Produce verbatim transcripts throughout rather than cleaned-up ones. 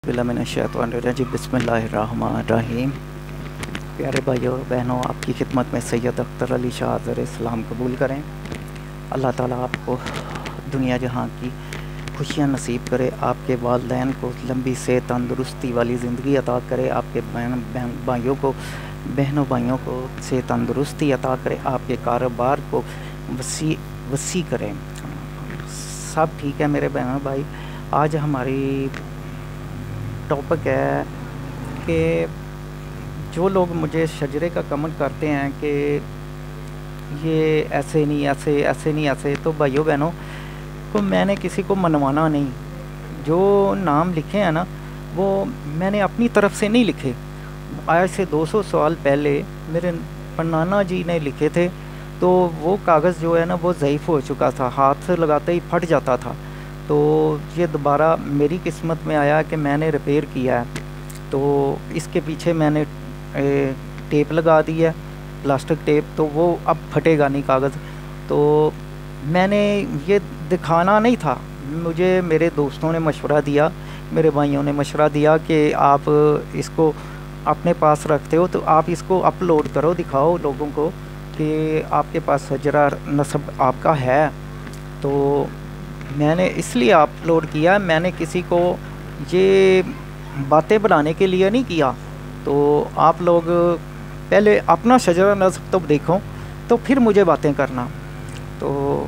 बिल्ला मिन शैतानिर्रजीम बिस्मिल्लाहिर्रहमानिर्रहीम। प्यारे भाइयों बहनों, आपकी खिदमत में सैयद अख्तर अली शाह ज़र इस्लाम कबूल करें। अल्लाह ताला आपको दुनिया जहां की खुशियां नसीब करे, आपके वालिदैन को लंबी से तंदुरुस्ती वाली ज़िंदगी अता करे, आपके बहन बहन भाइयों को बहनों भाइयों को से तंदुरुस्ती अता करे, आपके कारोबार को वसी वसी करें। सब ठीक है मेरे बहनों भाई। आज हमारी टॉपिक है कि जो लोग मुझे शजरे का कमेंट करते हैं कि ये ऐसे नहीं ऐसे ऐसे नहीं ऐसे, तो भाइयों बहनों को मैंने किसी को मनवाना नहीं। जो नाम लिखे हैं ना वो मैंने अपनी तरफ से नहीं लिखे। आज से दो सौ साल पहले मेरे पन्नाना जी ने लिखे थे, तो वो कागज़ जो है ना वो ज़ईफ़ हो चुका था, हाथ से लगाते ही फट जाता था। तो ये दोबारा मेरी किस्मत में आया कि मैंने रिपेयर किया है। तो इसके पीछे मैंने ए, टेप लगा दी है, प्लास्टिक टेप, तो वो अब फटेगा नहीं कागज़। तो मैंने ये दिखाना नहीं था, मुझे मेरे दोस्तों ने मशवरा दिया, मेरे भाइयों ने मशवरा दिया कि आप इसको अपने पास रखते हो तो आप इसको अपलोड करो, दिखाओ लोगों को कि आपके पास शजरा नस्ब आपका है। तो मैंने इसलिए अपलोड किया, मैंने किसी को ये बातें बनाने के लिए नहीं किया। तो आप लोग पहले अपना शजरा नस्ब तो देखो, तो फिर मुझे बातें करना। तो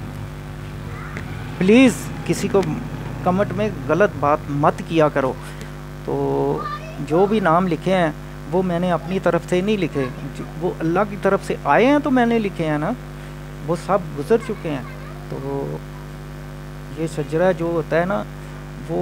प्लीज़ किसी को कमेंट में गलत बात मत किया करो। तो जो भी नाम लिखे हैं वो मैंने अपनी तरफ से नहीं लिखे, वो अल्लाह की तरफ से आए हैं तो मैंने लिखे हैं ना, वो सब गुज़र चुके हैं। तो ये शजरा जो होता है ना वो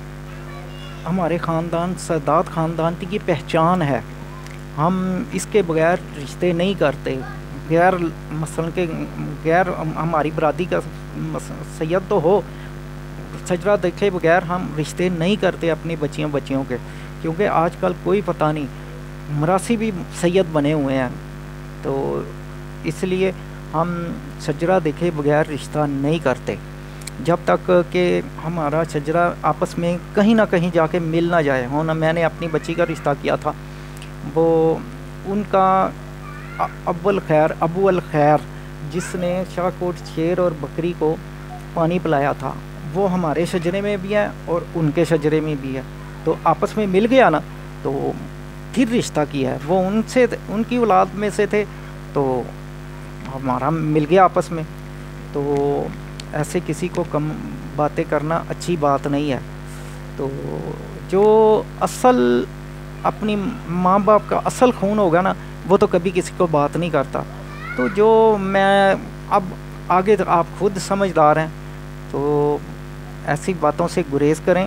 हमारे ख़ानदान सदात ख़ानदान की पहचान है। हम इसके बगैर रिश्ते नहीं करते, गैर मसलन के गैर हमारी बरादरी का सैयद तो हो, शजरा देखे बगैर हम रिश्ते नहीं करते अपनी बच्चियों बच्चियों के, क्योंकि आजकल कोई पता नहीं मरासी भी सैयद बने हुए हैं। तो इसलिए हम शजरा देखे बगैर रिश्ता नहीं करते जब तक कि हमारा शजरा आपस में कहीं ना कहीं जाके मिल ना जाए हो ना। मैंने अपनी बच्ची का रिश्ता किया था, वो उनका अव्वल खैर अबू अल खैर जिसने शाहकोट शेर और बकरी को पानी पिलाया था, वो हमारे शजरे में भी है और उनके शजरे में भी है। तो आपस में मिल गया ना, तो फिर रिश्ता किया है। वो उनसे उनकी औलाद में से थे, तो हमारा मिल गया आपस में। तो ऐसे किसी को कम बातें करना अच्छी बात नहीं है। तो जो असल अपनी माँ बाप का असल खून होगा ना, वो तो कभी किसी को बात नहीं करता। तो जो मैं अब आगे तो आप खुद समझदार हैं, तो ऐसी बातों से गुरेज करें।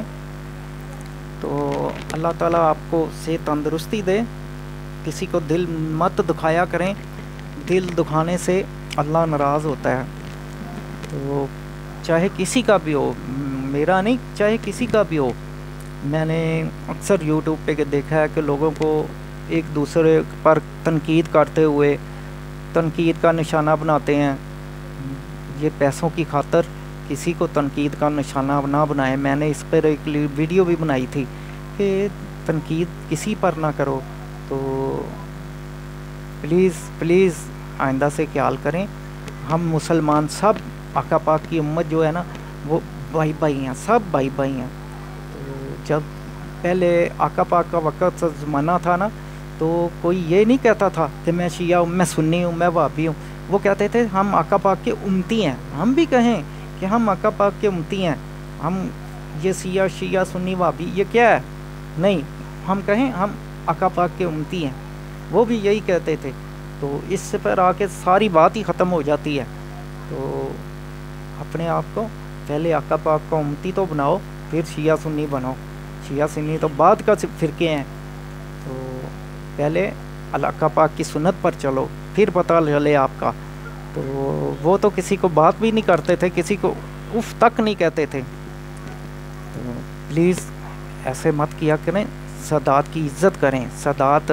तो अल्लाह ताला आपको से तंदुरुस्ती दे, किसी को दिल मत दुखाया करें, दिल दुखाने से अल्लाह नाराज़ होता है। तो चाहे किसी का भी हो, मेरा नहीं, चाहे किसी का भी हो। मैंने अक्सर यूट्यूब पे देखा है कि लोगों को एक दूसरे पर तनकीद करते हुए तनकीद का निशाना बनाते हैं। ये पैसों की खातर किसी को तनकीद का निशाना ना बनाए। मैंने इस पर एक वीडियो भी बनाई थी कि तनकीद किसी पर ना करो। तो प्लीज़ प्लीज़ आइंदा से ख्याल करें। हम मुसलमान सब आका पाक की उम्मत जो है ना वो भाई भाई हैं, सब भाई भाई हैं। तो जब पहले आका पाक का वक़्त ज़माना था ना, तो कोई ये नहीं कहता था कि मैं शिया हूँ, मैं सुन्नी हूँ, मैं वाबी हूँ। वो कहते थे हम आका पाक के उम्मती हैं। हम भी कहें कि हम आका पाक के उम्मती हैं, हम ये शिया शिया सुन्नी वाबी ये क्या है? नहीं, हम कहें हम आका पाक के उम्मती हैं। वो भी यही कहते थे। तो इससे पर आके सारी बात ही ख़त्म हो जाती है। तो अपने आप को पहले आका पाक का उम्मती तो बनाओ, फिर शिया सुन्नी बनो। शिया सुन्नी तो बाद का फ़िरके हैं। तो पहले आका पाक की सुन्नत पर चलो, फिर पता चले आपका। तो वो तो किसी को बात भी नहीं करते थे, किसी को उफ तक नहीं कहते थे। तो प्लीज़ ऐसे मत किया करें, सदात की इज़्ज़त करें। सदात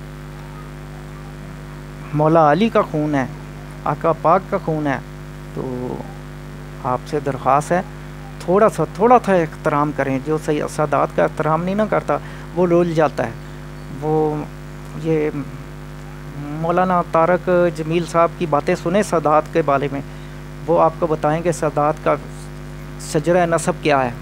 मौला अली का खून है, आका पाक का खून है। तो आपसे दरख्वास्त है تھوڑا سا تھوڑا سا احترام کریں. جو صحیح سادات کا احترام نہیں نہ کرتا وہ رول جاتا ہے. وہ یہ مولانا طارق جمیل صاحب کی باتیں سنیں سادات کے بارے میں, وہ آپ کو بتائیں کہ سادات کا شجرہ نسب کیا ہے.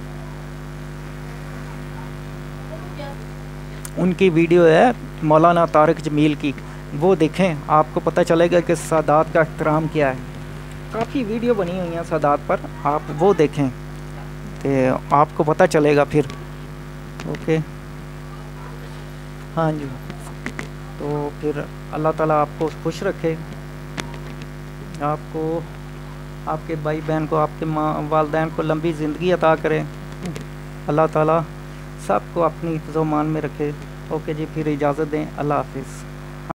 ان کی ویڈیو ہے مولانا طارق جمیل کی, وہ دیکھیں, آپ کو پتہ چلے گا کہ سادات کا احترام کیا ہے. کافی ویڈیو بنی ہوئی ہیں سادات پر, آپ وہ دیکھیں تو آپ کو پتہ چلے گا پھر. اوکے, ہاں جی. تو پھر اللہ تعالیٰ آپ کو خوش رکھے, آپ کو, آپ کے بھائی بہن کو, آپ کے ماں والدین کو لمبی زندگی عطا کرے. اللہ تعالیٰ سب کو اپنی حفظ و امان میں رکھے. اوکے جی, پھر اجازت دیں. اللہ حافظ.